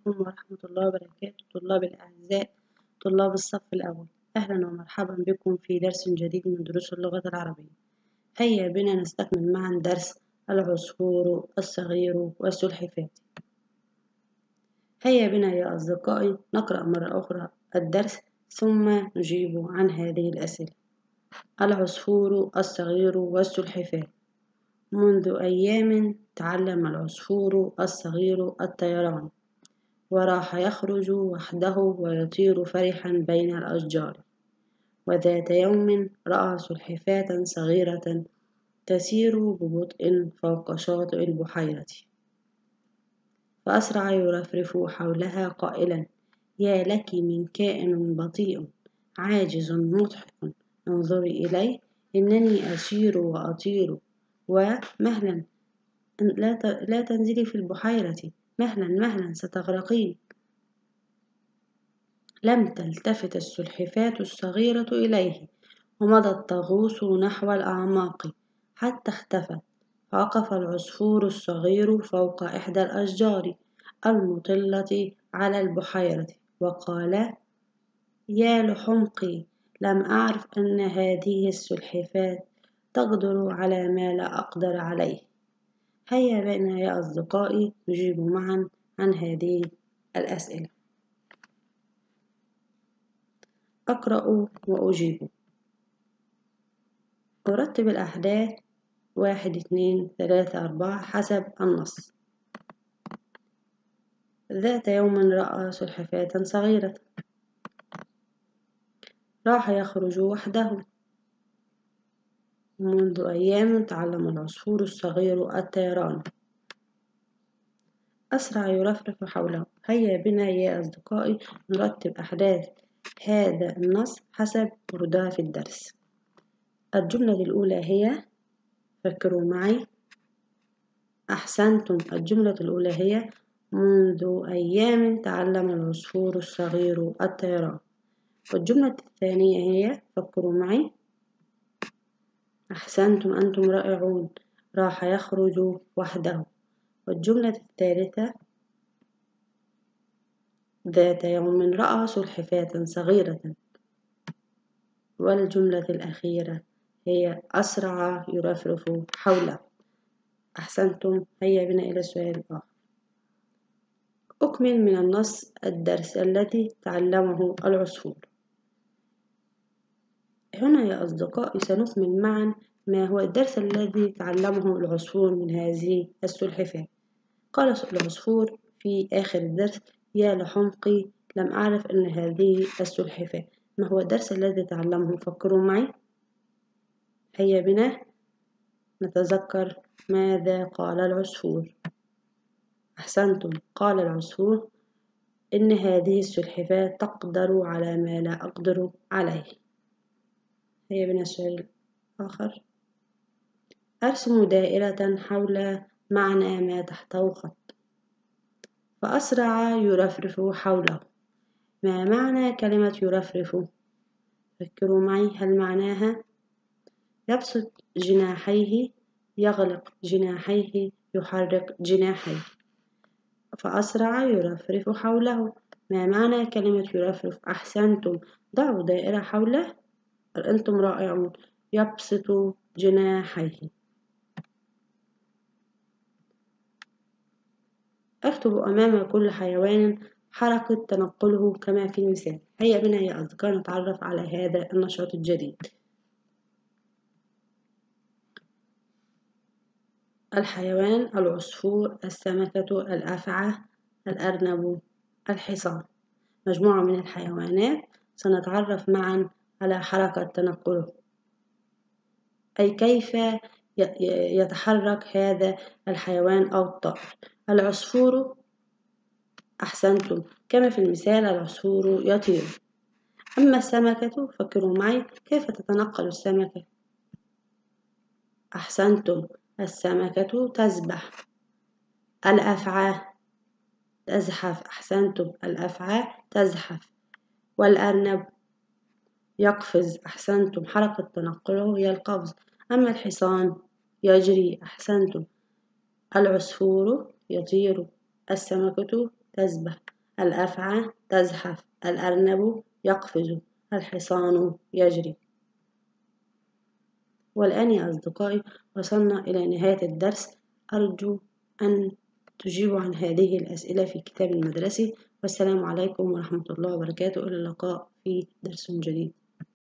عليكم ورحمة الله وبركاته. طلاب الأعزاء، طلاب الصف الأول، أهلا ومرحبا بكم في درس جديد من دروس اللغة العربية. هيا بنا نستكمل معا درس العصفور الصغير والسلحفاة. هيا بنا يا أصدقائي نقرأ مرة أخرى الدرس ثم نجيب عن هذه الأسئلة. العصفور الصغير والسلحفاة. منذ أيام تعلم العصفور الصغير الطيران، وراح يخرج وحده ويطير فرحا بين الأشجار. وذات يوم رأى سلحفاة صغيرة تسير ببطء فوق شاطئ البحيرة، فأسرع يرفرف حولها قائلا: يا لك من كائن بطيء عاجز مضحك، انظري إلي، إنني أسير وأطير، ومهلا لا تنزلي في البحيرة، مهلا مهلا ستغرقين. لم تلتفت السلحفاة الصغيرة إليه، ومضى الطاووس نحو الأعماق حتى اختفى. فوقف العصفور الصغير فوق إحدى الأشجار المطلة على البحيرة وقال: يا لحمقي، لم أعرف أن هذه السلحفاة تقدر على ما لا أقدر عليه. هيا بنا يا أصدقائي نجيب معا عن هذه الأسئلة. أقرأ وأجيب. أرتب الأحداث 1 2 3 4 حسب النص. ذات يوم رأى سلحفاة صغيرة، راح يخرج وحده. منذ أيام تعلم العصفور الصغير الطيران، أسرع يرفرف حوله. هيا بنا يا أصدقائي نرتب أحداث هذا النص حسب وردها في الدرس. الجملة الأولى هي، فكروا معي، أحسنتم. الجملة الأولى هي: منذ أيام تعلم العصفور الصغير الطيران. والجملة الثانية هي، فكروا معي، أحسنتم، أنتم رائعون، راح يخرج وحده. والجملة الثالثة: ذات يوم رأى سلحفاة صغيرة. والجملة الأخيرة هي: أسرع يرفرف حوله. أحسنتم. هيا بنا إلى السؤال الآخر. أكمل من النص الدرس الذي تعلمه العصفور. هنا يا أصدقائي سنكمل معا ما هو الدرس الذي تعلمه العصفور من هذه السلحفاة. قال العصفور في آخر الدرس: يا لحمقي، لم أعرف أن هذه السلحفاة. ما هو الدرس الذي تعلمه؟ فكروا معي. هيا بنا نتذكر ماذا قال العصفور. أحسنتم، قال العصفور إن هذه السلحفاة تقدر على ما لا أقدر عليه. هيا بنا السؤال الآخر. أرسم دائرة حول معنى ما تحته خط. فأسرع يرفرف حوله. ما معنى كلمة يرفرف؟ فكروا معي، هل معناها يبسط جناحيه، يغلق جناحيه، يحرك جناحيه؟ فأسرع يرفرف حوله. ما معنى كلمة يرفرف؟ أحسنتم، ضعوا دائرة حوله، أنتم رائعون. يبسط جناحيه. اكتب أمام كل حيوان حركة تنقله كما في المثال. هيا بنا يا أصدقائي نتعرف على هذا النشاط الجديد. الحيوان: العصفور، السمكة، الأفعى، الأرنب، الحصان. مجموعة من الحيوانات سنتعرف معا على حركة تنقله، أي كيف يتحرك هذا الحيوان أو الطائر. العصفور، أحسنتم، كما في المثال العصفور يطير. أما السمكة، فكروا معي، كيف تتنقل السمكة؟ أحسنتم، السمكة تسبح. الأفعى تزحف. أحسنتم، الأفعى تزحف. والأرنب يقفز. أحسنتم، حركة تنقله هي القفز. أما الحصان يجري. أحسنتم، العصفور يطير. السمكة تسبح. الأفعى تزحف، الأرنب يقفز، الحصان يجري. والآن يا أصدقائي وصلنا إلى نهاية الدرس. أرجو أن تجيبوا عن هذه الأسئلة في كتاب المدرسي. والسلام عليكم ورحمة الله وبركاته. إلى اللقاء في درس جديد.